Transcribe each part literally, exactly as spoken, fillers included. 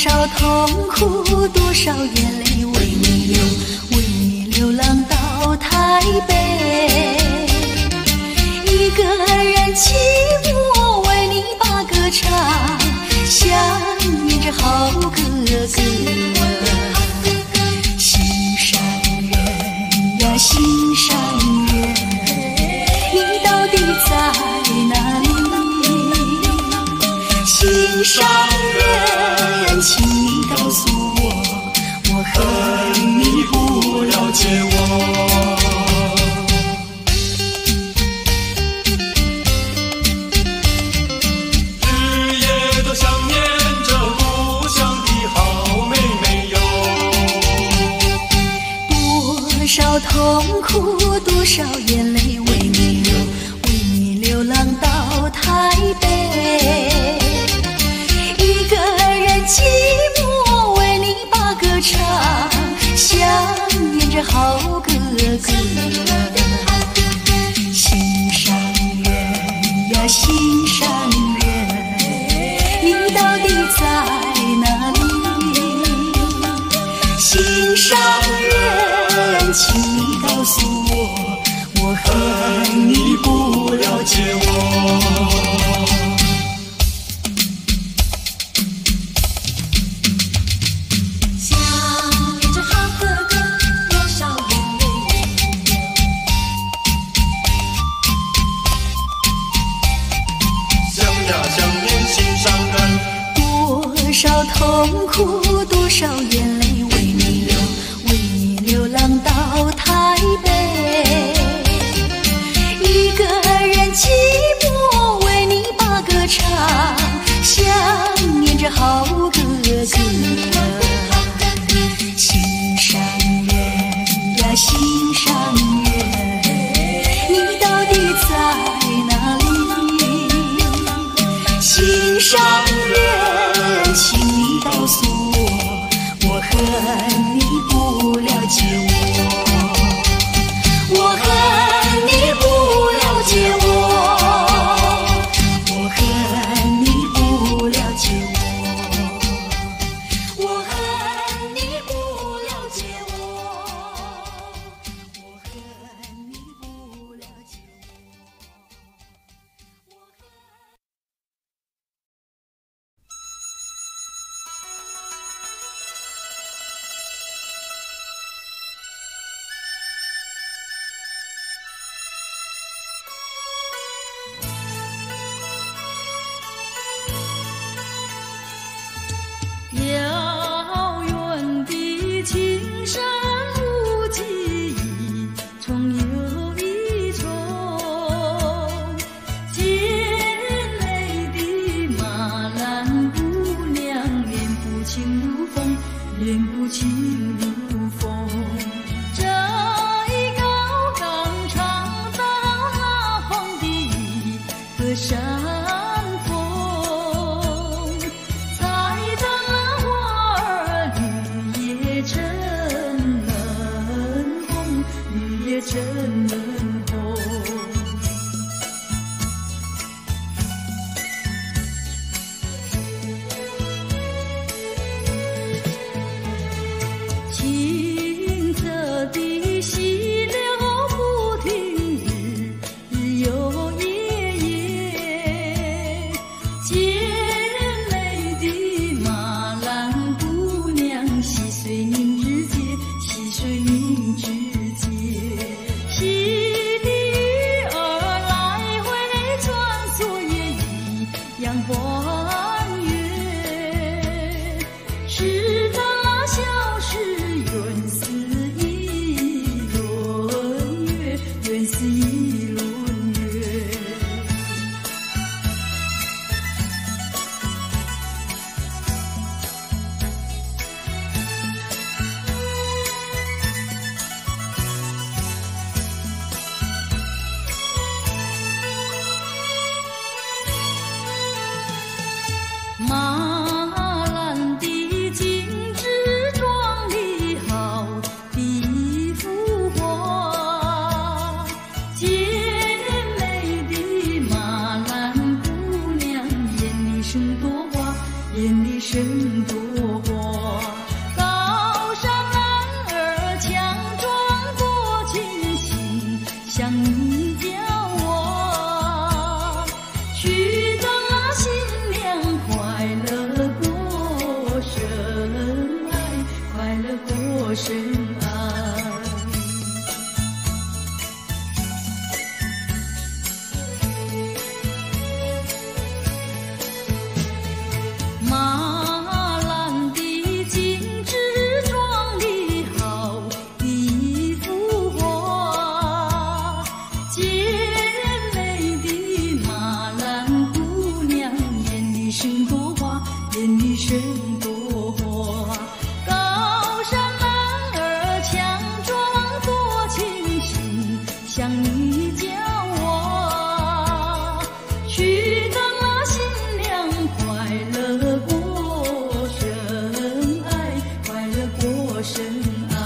少痛苦，多少眼泪为你流，为你流浪到台北。一个人寂寞，为你把歌唱，想念着好哥哥。心上人呀，心上人，你到底在哪里？心上人，请你告诉我，我恨你不了解我。 日夜都想念着故乡的好妹妹哟。 多少痛苦，多少眼泪为你流，为你流浪到台北。一个人寂寞，为你把歌唱，想念着好哥哥。心上人呀，心上人，你到底在哪里？心上人，请你告诉我，我恨你不了解我。多少痛苦，多少眼泪为你流，为你流浪到台北。一个人寂寞，为你把歌唱，想念着好哥哥。心上人呀，心上人，你到底在哪里？心上人，请你告诉我，我恨你不了解我，我恨你不了解我，我恨你不了解我，我恨你不了解我，我恨你不了解我。 遥远的青山无际，重又一重，惊雷的马兰姑娘，脸不轻如风，脸不轻如风。这一高岗长到那荒的一个山真嫩红，清澈的溪流不停，日日又夜夜，尖美的马兰姑娘，细水凝指节，细水凝指节。溪里鱼儿来回穿梭，也一样欢悦。是那小时圆似一轮月，圆似一轮月。 去等啊新娘快乐过生爱，快乐过生爱。马兰的精致装理好一幅画，洁美的马兰姑娘，眼里生朵花，眼里生朵花。高山满儿强壮多清新，像你教我去等啊新娘快乐过生爱，快乐过生爱。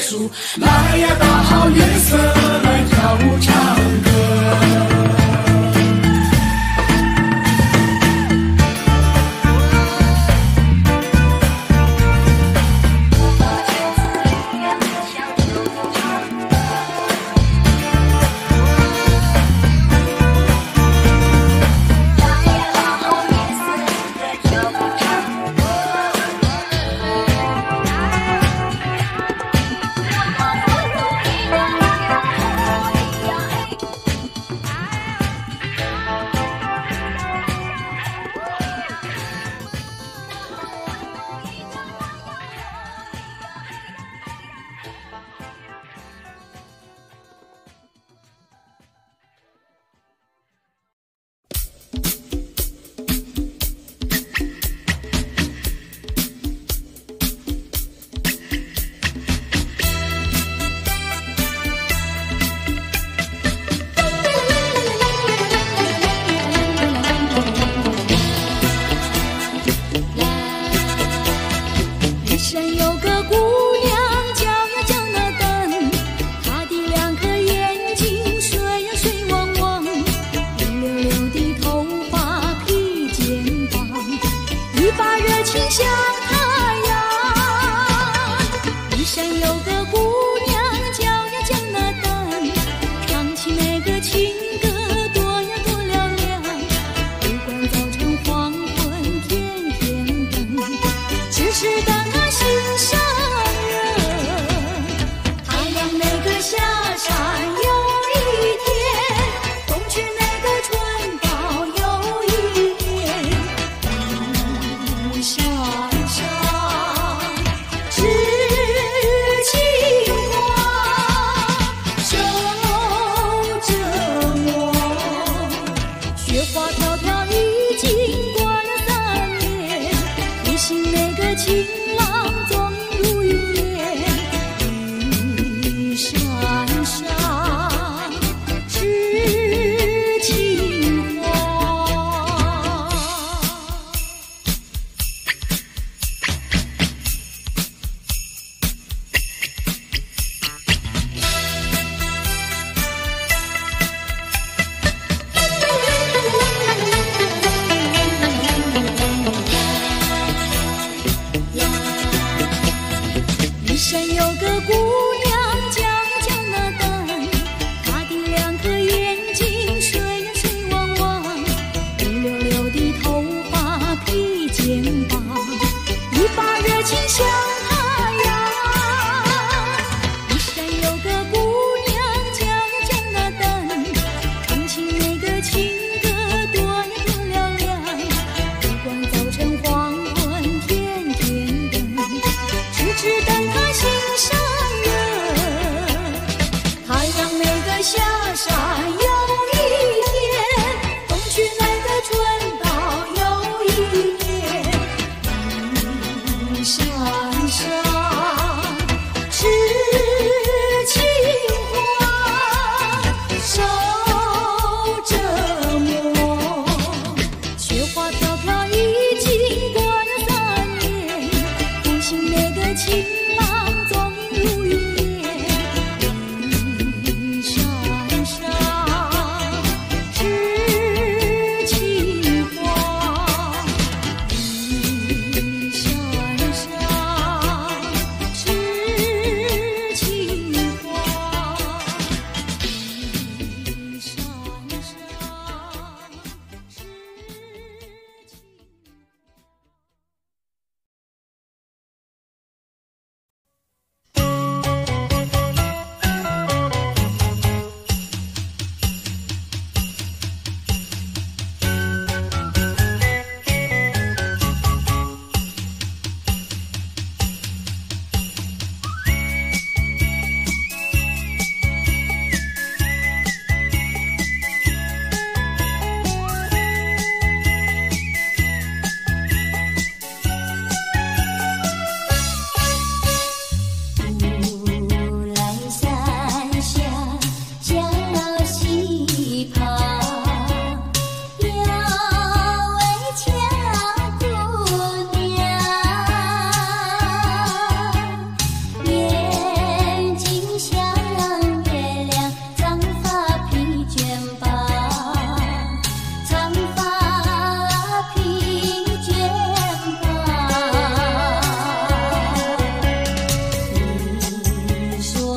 稣，来呀，大好月色，来跳舞唱歌。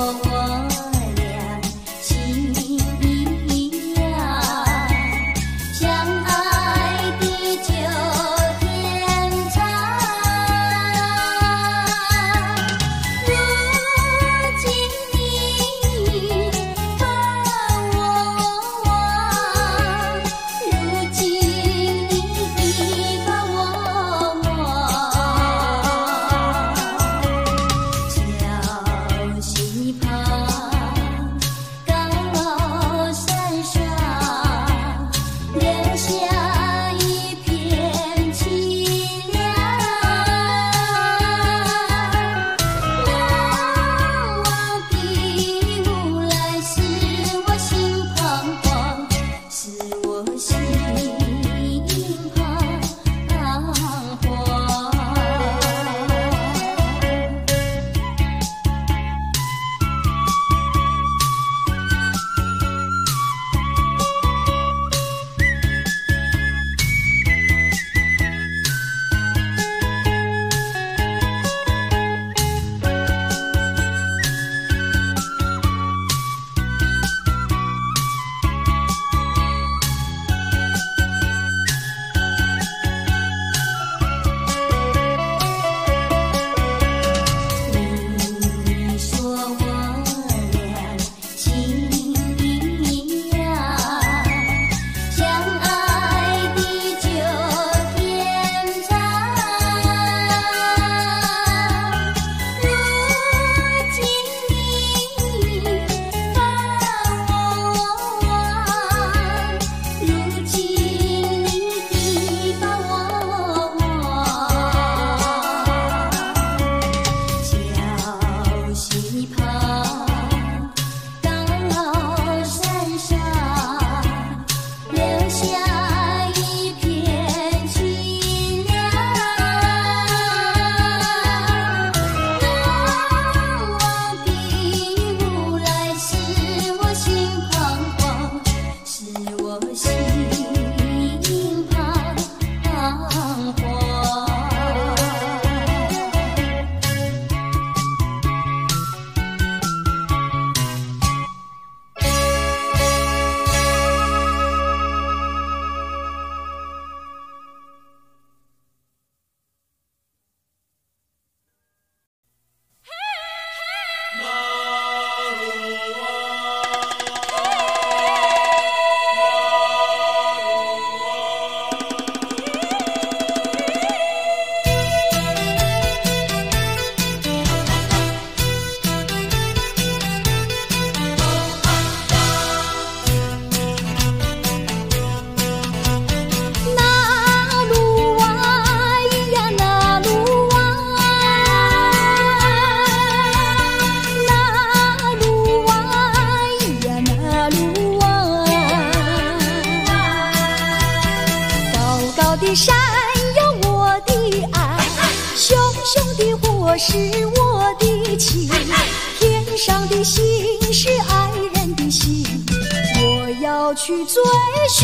我是我的情，天上的星是爱人的心，我要去追寻，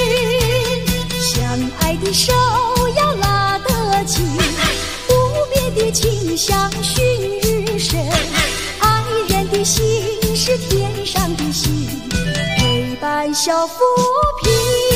相爱的手要拉得紧，不变的情像熏日神，爱人的心是天上的星，陪伴小浮萍。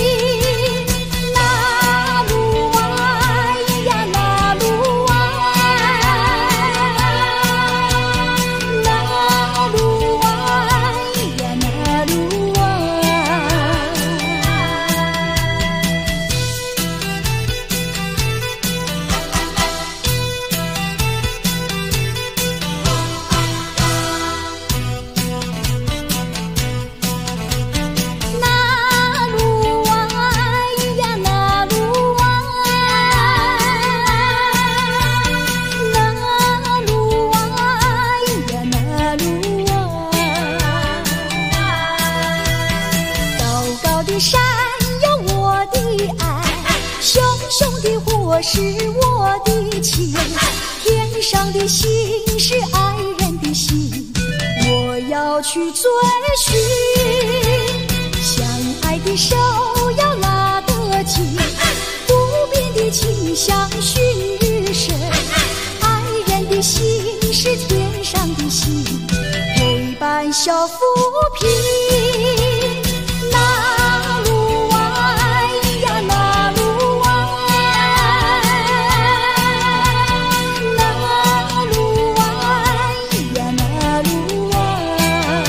是我的情，天上的星是爱人的心，我要去追寻，相爱的手要拉得紧，不变的情像熏日神，爱人的心是天上的星。 伴小浮萍。那路弯呀那路弯，那路弯呀那路弯。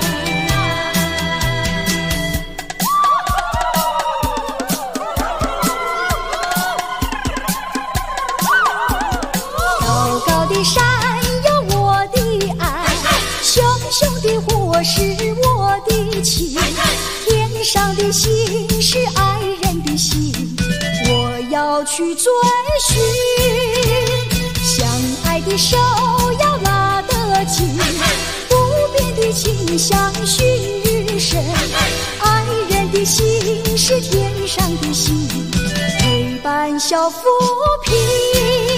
高高的山有我的爱，熊熊的火是我的情，天上的星是爱人的心，我要去追寻。相爱的手要拉得紧，不变的情相许余生。爱人的心是天上的星，陪伴小浮萍。